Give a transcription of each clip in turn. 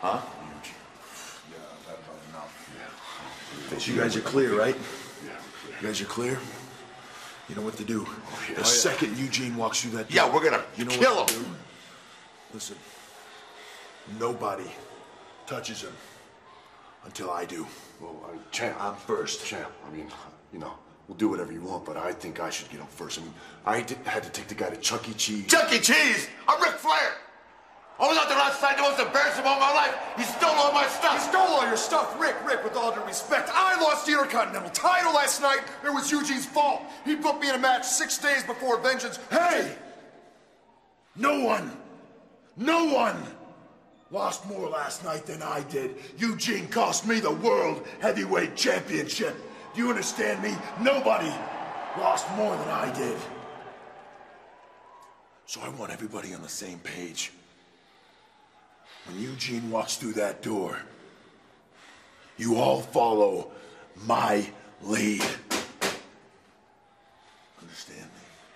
Huh? Yeah, that about enough. But you guys are clear, right? Yeah. You guys are clear? You know what to do. The second Eugene walks through that door, Yeah, we're gonna kill him. Listen, nobody touches him until I do. Well, Champ. I'm first. Champ, I mean, you know, we'll do whatever you want, but I think I should get him first. I mean, had to take the guy to Chuck E. Cheese. Chuck E. Cheese? I'm Ric Flair. I was out there last night, the most embarrassing moment of my life. He stole all my stuff. He stole all your stuff, Rick, with all due respect. I lost the Intercontinental title last night. It was Eugene's fault. He put me in a match 6 days before Vengeance. Hey! No one lost more last night than I did. Eugene cost me the World Heavyweight Championship. Do you understand me? Nobody lost more than I did. So I want everybody on the same page. When Eugene walks through that door, you all follow my lead. Understand me?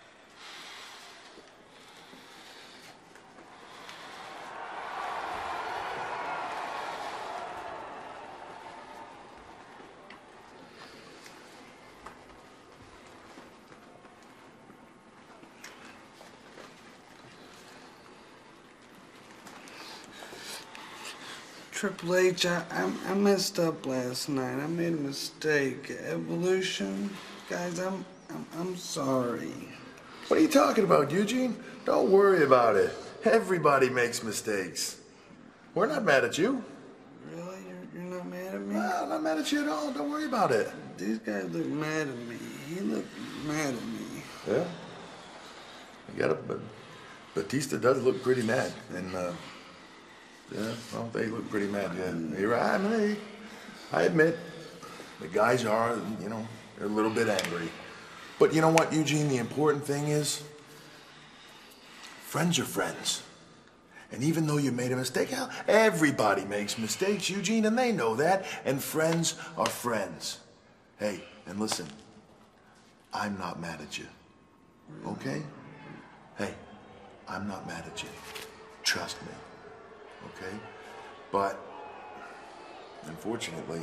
Triple H, I messed up last night. I made a mistake. Evolution, guys, I'm sorry. What are you talking about, Eugene? Don't worry about it. Everybody makes mistakes. We're not mad at you. Really? You're not mad at me? No, I'm not mad at you at all. Don't worry about it. These guys look mad at me. He looked mad at me. Yeah. You got it, but Batista does look pretty mad. And, yeah, well, they look pretty mad, yeah. You're right. I mean, I admit, the guys are, you know, they're a little bit angry. But you know what, Eugene? The important thing is, friends are friends. And even though you made a mistake, hell, everybody makes mistakes, Eugene, and they know that. And friends are friends. Hey, and listen, I'm not mad at you, okay? Hey, I'm not mad at you. Trust me. Okay, but unfortunately,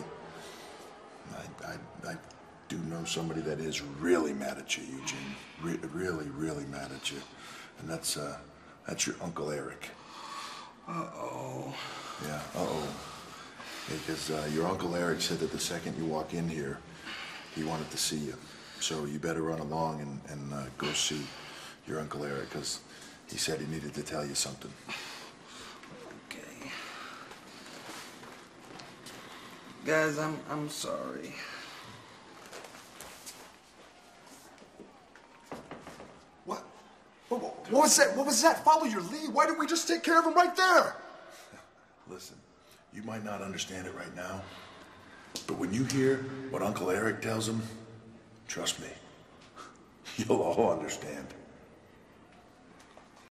I do know somebody that is really mad at you, Eugene. Really mad at you, and that's your Uncle Eric. Uh-oh. Yeah, uh-oh. Because your Uncle Eric said that the second you walk in here, he wanted to see you. So you better run along and go see your Uncle Eric, because he said he needed to tell you something. Guys, I'm sorry. What? What was that? What was that? Follow your lead. Why didn't we just take care of him right there? Listen, you might not understand it right now, but when you hear what Uncle Eric tells him, trust me, you'll all understand.